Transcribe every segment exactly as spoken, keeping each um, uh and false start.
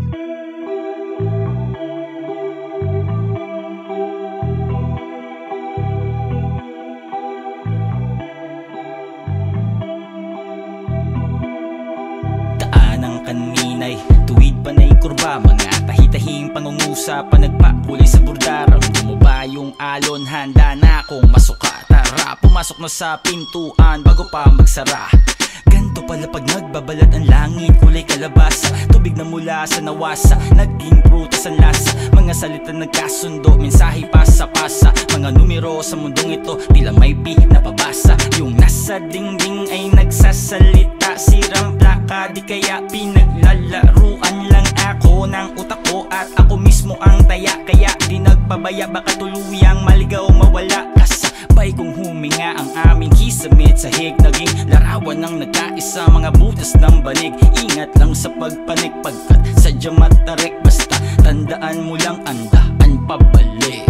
Kaninay, tuwid pa na kurba, mga tahi-tahing pangungusap, nagpakulay sa burdarang. Mo ba yung alon, handa na akong masuka. Tara, pumasok na sa pintuan bago pa magsara. Ganto pala pag nagbabalat ang langit, kulay kalabasa, tubig na mula sa nawasa, naging prutas ang lasa. Mga salita nagkasundo, mensahe pasa-pasa. Mga numero sa mundong ito, tila may pinapabasa. Yung nasa dingding ay nagsasalita, sirang plaka, di kaya pinaglalaruan lang ako ng utak ko. At ako mismo ang taya, kaya di nagpabaya, baka tuluyang maligaw mawala. Kasabay kong huminga ang aming kisamit, sahig naging larawan ng nagkaisa, mga butas ng banig. Ingat lang sa pagpanik, pagkat sadya matarik. Basta tandaan mo lang, andaan pabalik.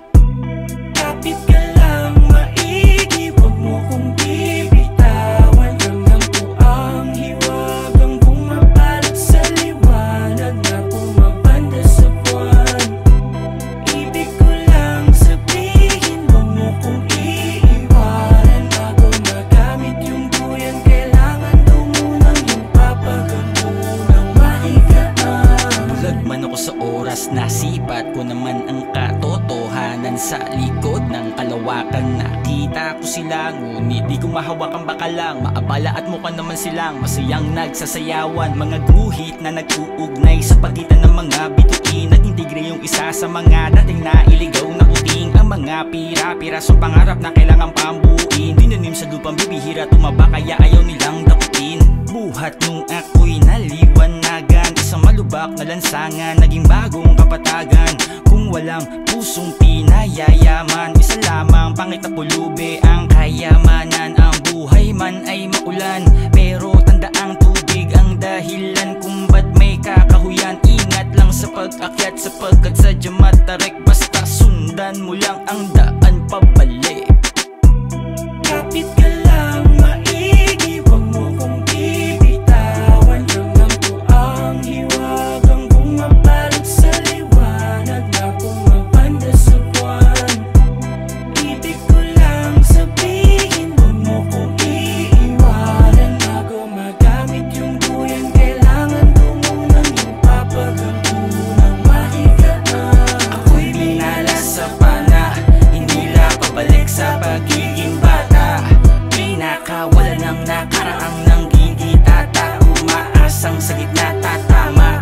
Kapit ka lang maigi, wag mo kong bibitawan. Ramdam ko ang hiwagang bumabalot sa liwanag na pumapanda sa buwan. Ibig ko lang sabihin, wag mo kong iiwanan. Bago magamit yung duyan, kailangan daw munang yung papagampunang mahigaan. Bulag man ako sa oras, nasipat ko naman ang katotohanan. Sa likod ng kalawakan nakita ko sila, ngunit di ko mahawak ang bakalang. Maabala at mukha naman silang masayang nagsasayawan. Mga guhit na nag-uugnay sa pagitan ng mga bituin. Nag-integre yung isa sa mga dating nailigaw na uting. Ang mga pira-pirasong pangarap na kailangan pambuin. Dinanim sa lupang bibihira, tumaba kaya ayaw nilang dakutin. Buhat nung ako'y naliwanagan, isang malubak na lansangan, naging bagong kapatagan. Kung walang pusong pinayayaman, isa lamang pangit na pulubi ang kayamanan. Ang buhay man ay maulan, pero tandaang tubig ang dahilan kung ba't may kakahuyan. Ingat lang sa pag-akyat, sapagkat sadya matarik. Basta sundan mo lang ang daan pabalik. Kapit ka lang maigi, wag mo kong bibitawan. Ramdam ko ang hiwagang bumabalot sa liwanag na pumapanda sa buwan. Ibig ko lang sabihin, wag mo kong iiwanan. Bago magamit yung duyan, kailangan daw munang yung papagampunang mahigaan. Ako'y minala sa pana, hindi lang pabalik sa pagiging bata. Pinakawala ng nakaraang nang gigitata, umaasang sa gitna tatama.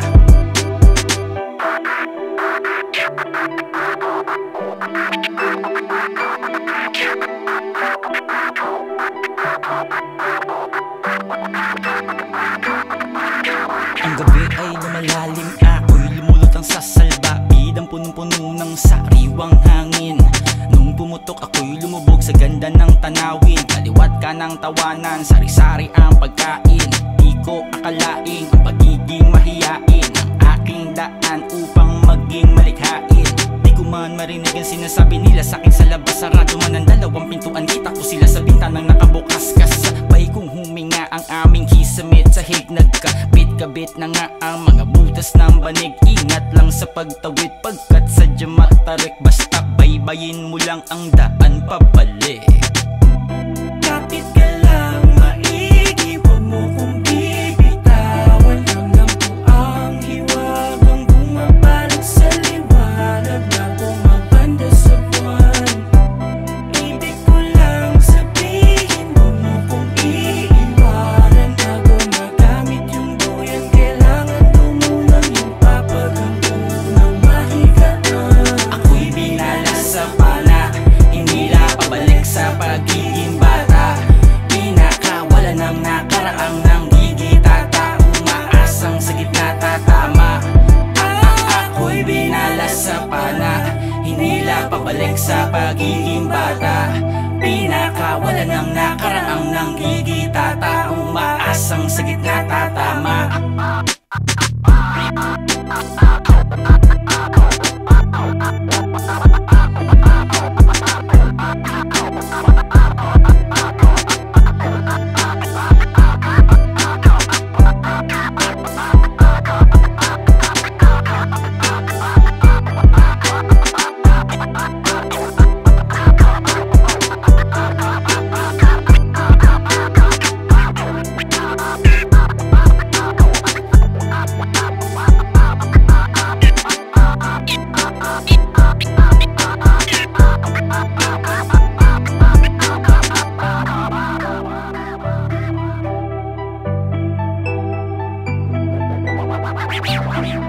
Ang gabi ay lumalalim, ako'y lumulutang sa salba, bidang punong-puno ng sariwang hangin. Nung pumutok ako'y lumubog sa ganda ng tanawin. Kaliwat ka ng tawanan, sari-sari ang pagkain. Di ko akalain ang pagiging mahiyain, ang aking daan upang maging malikhain. Di ko man marinig ang sinasabi nila sa'kin sa labas. Sarado man ang dalawang pintuan, kita ko sila sa bintanang nakabukas. Kasabay kong huminga ang aming kisamit, sahig nagkabit-kabit na nga ang mga butas ng banig. Ingat lang sa pagtawid, pagkat sadya matarik. Basta baybayin mo lang ang daan pabalik. Kapit ka lang maigi, wag mo kong bibitawan. Ramdam ko ang hiwagang bumabalot sa liwanag na pumapanda sa buwan. Ibig ko lang sabihin, wag mo kong iiwanan. Bago magamit yung duyan, kailangan daw munang yung papagampunang mahigaan. Ako'y binala sa pana, hindi lang pabalik sa pagiging bata. Pinakawala ng nakaraang nang gigitata, umaasang sa gitna tatama. Ako'y binala sa pana, hindi lang pabalik sa pagiging bata. Pinakawala ng nakaraang nang gigitata, umaasang sa gitna tatama. Thank you.